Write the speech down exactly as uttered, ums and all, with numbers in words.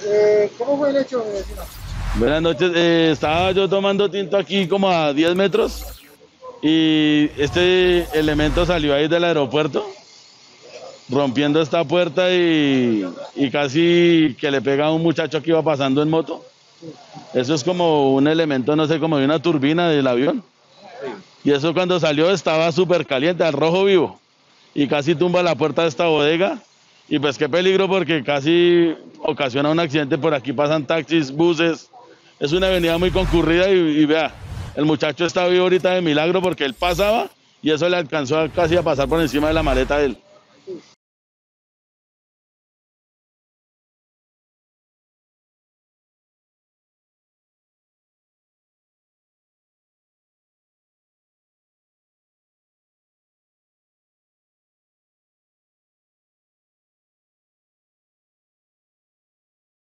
Eh, ¿cómo fue el hecho, mi vecino? Buenas noches, eh, estaba yo tomando tinto aquí como a diez metros y este elemento salió ahí del aeropuerto rompiendo esta puerta y, y casi que le pega a un muchacho que iba pasando en moto. Eso es como un elemento, no sé, como de una turbina del avión. Y eso cuando salió estaba súper caliente, al rojo vivo. Y casi tumba la puerta de esta bodega. Y pues qué peligro porque casi ocasiona un accidente. Por aquí pasan taxis, buses. Es una avenida muy concurrida y, y vea, el muchacho está vivo ahorita de milagro porque él pasaba y eso le alcanzó a, casi a pasar por encima de la maleta de él.